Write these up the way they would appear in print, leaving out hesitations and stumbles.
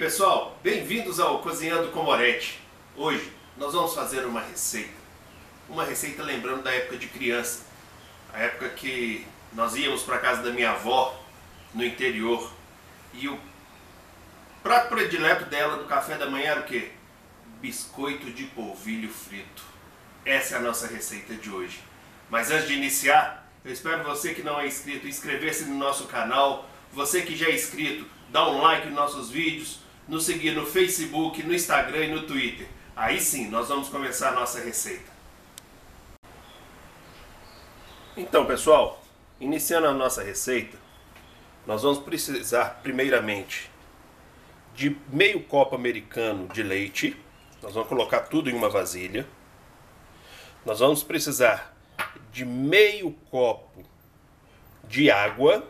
pessoal, bem-vindos ao Cozinhando com Moretti. Hoje nós vamos fazer uma receita lembrando da época de criança, a época que nós íamos para a casa da minha avó no interior e o prato predileto dela no café da manhã era o quê? Biscoito de polvilho frito. Essa é a nossa receita de hoje. Mas antes de iniciar, eu espero você que não é inscrito inscrever-se no nosso canal. Você que já é inscrito, dá um like nos nossos vídeos, nos seguir no Facebook, no Instagram e no Twitter. Aí sim, nós vamos começar a nossa receita. Então, pessoal, iniciando a nossa receita, nós vamos precisar primeiramente de meio copo americano de leite. Nós vamos colocar tudo em uma vasilha. Nós vamos precisar de meio copo de água.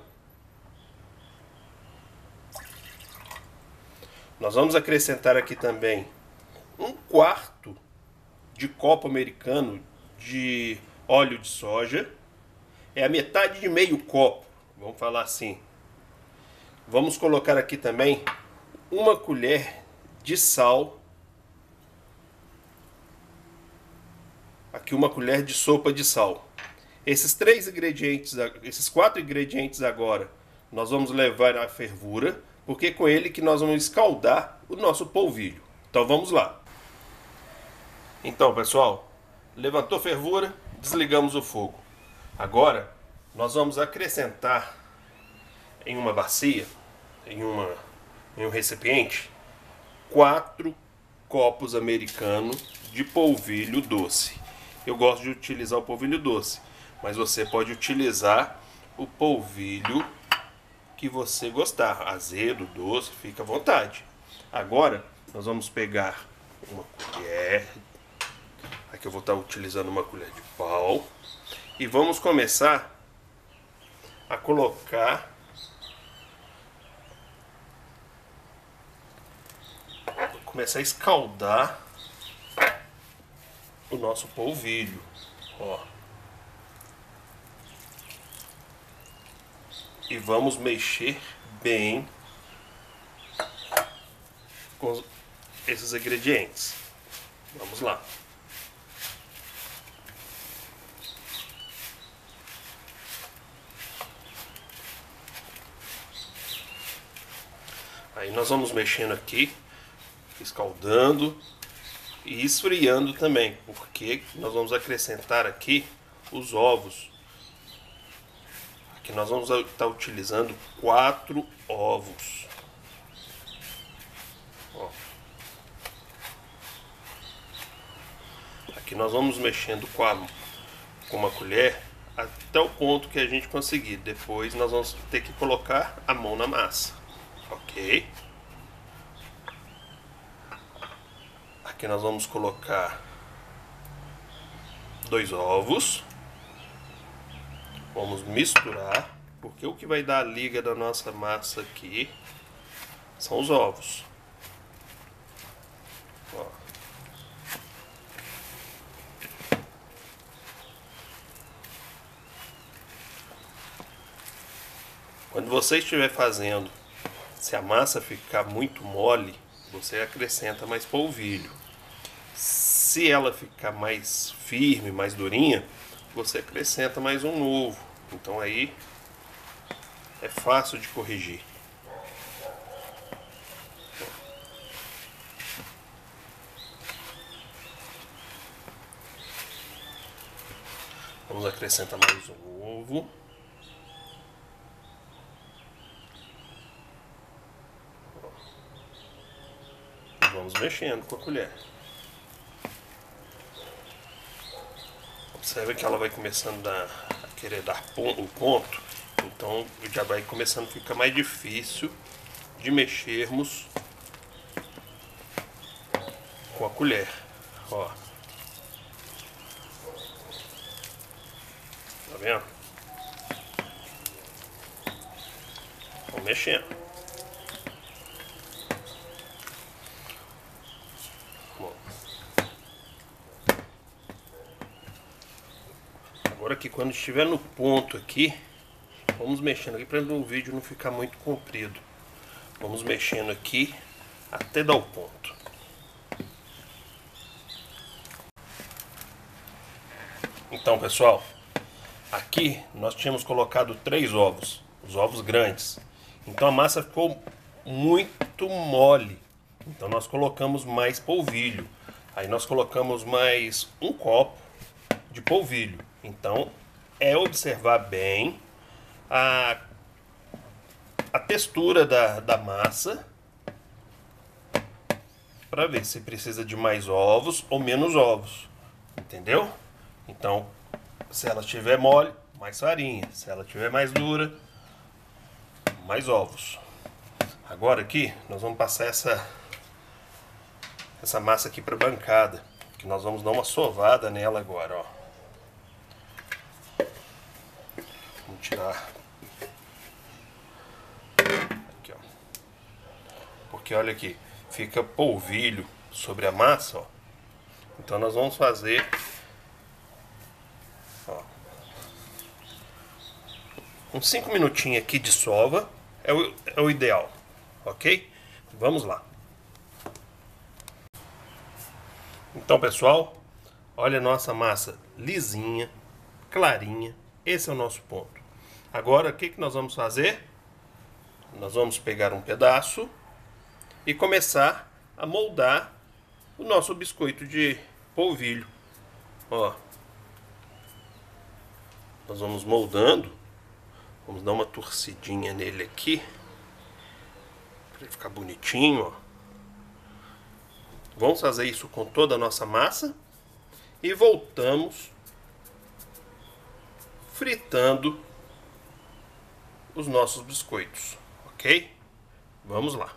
Nós vamos acrescentar aqui também 1/4 de copo americano de óleo de soja. É a metade de meio copo, vamos falar assim. Vamos colocar aqui também 1 colher de sal. Aqui 1 colher de sopa de sal. Esses 4 ingredientes agora, nós vamos levar à fervura, porque é com ele que nós vamos escaldar o nosso polvilho. Então vamos lá. Então, pessoal, levantou fervura, desligamos o fogo. Agora nós vamos acrescentar em uma bacia, em um recipiente, 4 copos americanos de polvilho doce. Eu gosto de utilizar o polvilho doce, mas você pode utilizar o polvilho que você gostar, azedo, doce, fica à vontade. Agora nós vamos pegar uma colher, aqui eu vou estar utilizando uma colher de pau, e vamos começar a colocar a escaldar o nosso polvilho, ó. E vamos mexer bem com esses ingredientes. Vamos lá. Aí nós vamos mexendo aqui, escaldando e esfriando também, porque nós vamos acrescentar aqui os ovos. Aqui nós vamos estar utilizando 4 ovos. Ó. Aqui nós vamos mexendo com uma colher até o ponto que a gente conseguir. Depois nós vamos ter que colocar a mão na massa. Ok? Aqui nós vamos colocar 2 ovos. Vamos misturar, porque o que vai dar a liga da nossa massa aqui são os ovos. Ó. Quando você estiver fazendo, se a massa ficar muito mole, você acrescenta mais polvilho. Se ela ficar mais firme, mais durinha, você acrescenta mais um novo. Então aí é fácil de corrigir. Vamos acrescentar mais um ovo. Vamos mexendo com a colher. Observe que ela vai começando a querer dar o ponto, então já vai começando a ficar mais difícil de mexermos com a colher. Ó. Tá vendo? Vamos mexendo. Agora que quando estiver no ponto aqui, vamos mexendo aqui para o vídeo não ficar muito comprido. Vamos mexendo aqui até dar o ponto. Então, pessoal, aqui nós tínhamos colocado 3 ovos, os ovos grandes. Então a massa ficou muito mole. Então nós colocamos mais polvilho. Aí nós colocamos mais um copo de polvilho. Então é observar bem a textura da massa para ver se precisa de mais ovos ou menos ovos. Entendeu? Então, se ela estiver mole, mais farinha. Se ela estiver mais dura, mais ovos. Agora aqui, nós vamos passar essa massa aqui para a bancada. Que nós vamos dar uma sovada nela agora, ó. Vamos tirar. Aqui, ó. Porque olha aqui, fica polvilho sobre a massa, ó. Então nós vamos fazer... uns 5 minutinhos aqui de sova é o ideal, ok? Vamos lá. Então, pessoal, olha a nossa massa lisinha, clarinha. Esse é o nosso ponto. Agora, o que nós vamos fazer? Nós vamos pegar um pedaço e começar a moldar o nosso biscoito de polvilho. Ó, nós vamos moldando. Vamos dar uma torcidinha nele aqui, para ele ficar bonitinho, ó. Vamos fazer isso com toda a nossa massa e voltamos fritando os nossos biscoitos, ok? Vamos lá.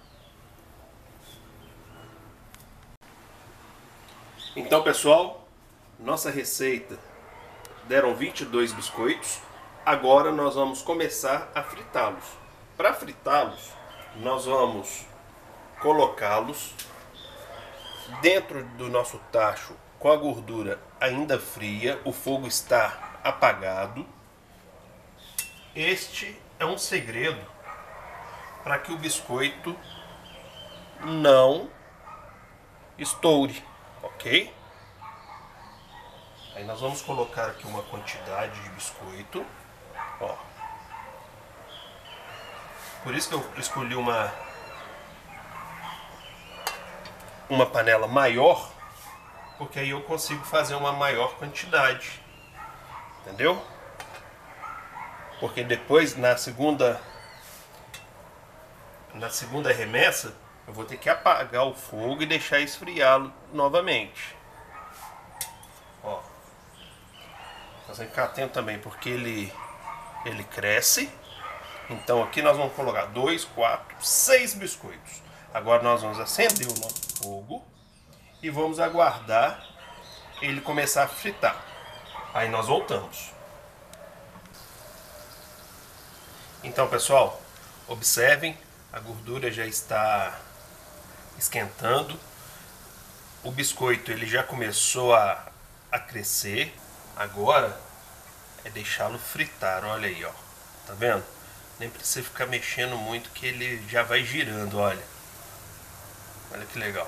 Então, pessoal, nossa receita deram 22 biscoitos. Agora nós vamos começar a fritá-los. Para fritá-los, nós vamos colocá-los dentro do nosso tacho com a gordura ainda fria. O fogo está apagado. Este é um segredo para que o biscoito não estoure, ok? Aí nós vamos colocar aqui uma quantidade de biscoito. Ó. Por isso que eu escolhi uma panela maior, porque aí eu consigo fazer uma maior quantidade, entendeu? Porque depois na segunda remessa eu vou ter que apagar o fogo e deixar esfriá-lo novamente. Ó, nós temos que ficar atento também, porque ele cresce. Então aqui nós vamos colocar 2, 4, 6 biscoitos. Agora nós vamos acender o nosso fogo e vamos aguardar ele começar a fritar. Aí nós voltamos. Então, pessoal, observem, a gordura já está esquentando. O biscoito ele já começou a crescer. Agora é deixá-lo fritar, olha aí, ó. Tá vendo? Nem precisa ficar mexendo muito que ele já vai girando, olha. Olha que legal.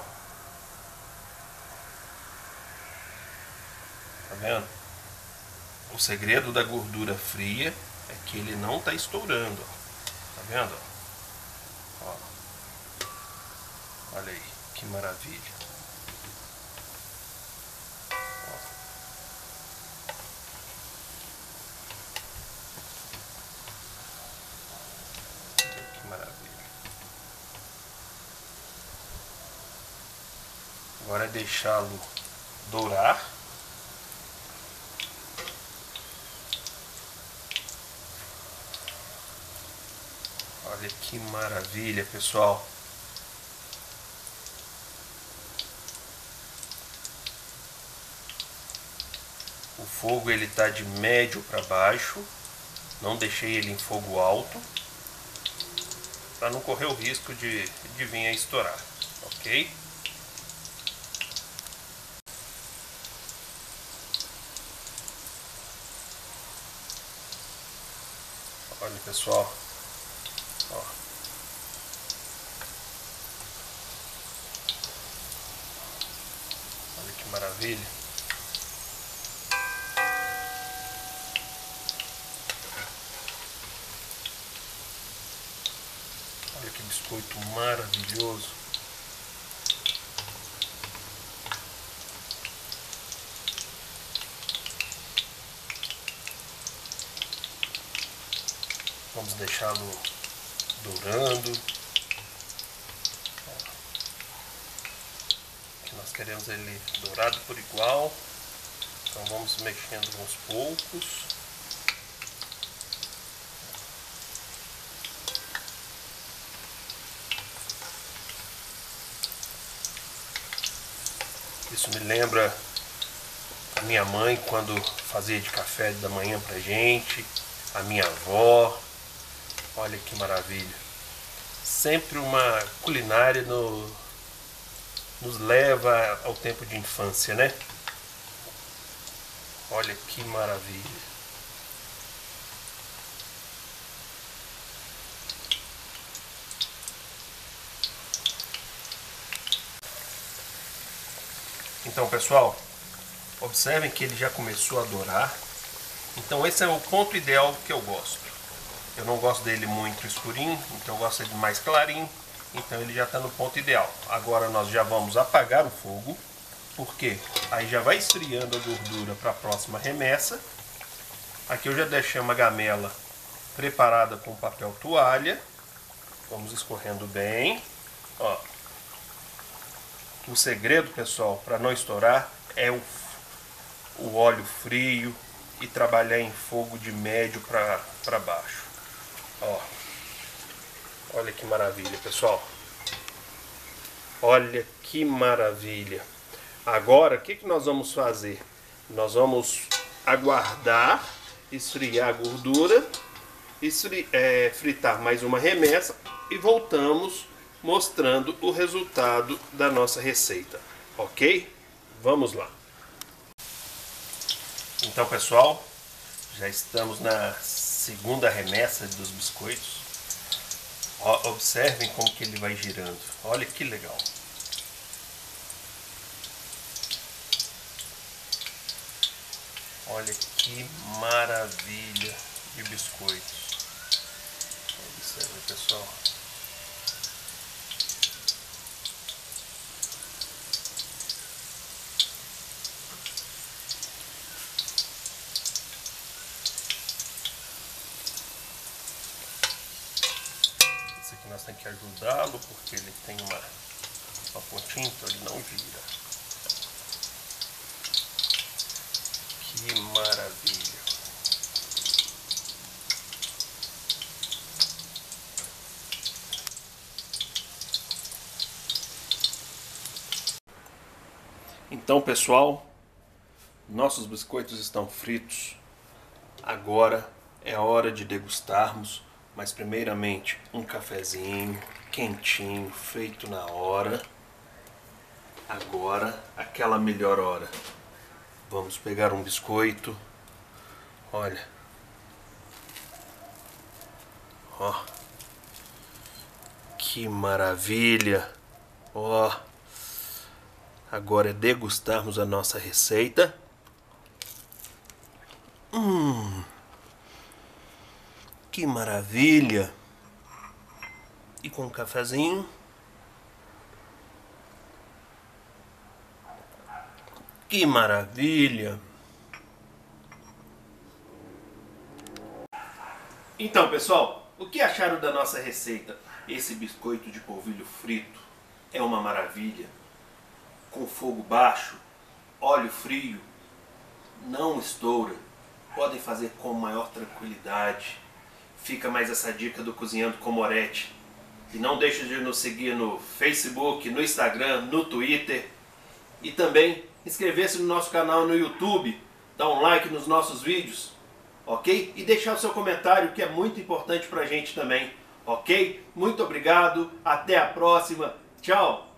Tá vendo? O segredo da gordura fria é que ele não tá estourando, ó. Tá vendo? Ó. Olha aí, que maravilha. Agora é deixá-lo dourar. Olha que maravilha, pessoal. O fogo ele tá de médio para baixo. Não deixei ele em fogo alto, para não correr o risco de vir a estourar, ok? Olha, pessoal, ó. maravilha. Olha que biscoito maravilhoso. Vamos deixá-lo dourando. Nós queremos ele dourado por igual. Então vamos mexendo aos poucos. Isso me lembra a minha mãe quando fazia de café da manhã pra gente, a minha avó. Olha que maravilha. Sempre uma culinária nos leva ao tempo de infância, né? Olha que maravilha. Então, pessoal, observem que ele já começou a dourar. Então esse é o ponto ideal que eu gosto. Eu não gosto dele muito escurinho, então eu gosto dele mais clarinho. Então ele já está no ponto ideal. Agora nós já vamos apagar o fogo, porque aí já vai esfriando a gordura para a próxima remessa. Aqui eu já deixei uma gamela preparada com papel toalha. Vamos escorrendo bem. Ó. O segredo, pessoal, para não estourar é o óleo frio e trabalhar em fogo de médio para baixo. Ó. Olha que maravilha, pessoal. Olha que maravilha. Agora, o que nós vamos fazer? Nós vamos aguardar esfriar a gordura, fritar mais uma remessa e voltamos mostrando o resultado da nossa receita. Ok? Vamos lá. Então, pessoal, já estamos na segunda remessa dos biscoitos. Observem como que ele vai girando. Olha que legal. Olha que maravilha de biscoitos. Observem, pessoal. Nós temos que ajudá-lo porque ele tem uma pontinha, então ele não gira. Que maravilha! Então, pessoal, nossos biscoitos estão fritos. Agora é hora de degustarmos. Mas primeiramente um cafezinho quentinho, feito na hora. Agora, aquela melhor hora. Vamos pegar um biscoito. Olha. Ó. Que maravilha. Ó. Agora é degustarmos a nossa receita. Que maravilha! E com um cafezinho. Que maravilha! Então, pessoal, o que acharam da nossa receita? Esse biscoito de polvilho frito é uma maravilha. Com fogo baixo, óleo frio, não estoura. Podem fazer com maior tranquilidade. Fica mais essa dica do Cozinhando com Moretti. E não deixe de nos seguir no Facebook, no Instagram, no Twitter. E também inscrever-se no nosso canal no YouTube. Dar um like nos nossos vídeos. Ok? E deixar o seu comentário, que é muito importante pra gente também. Ok? Muito obrigado. Até a próxima. Tchau!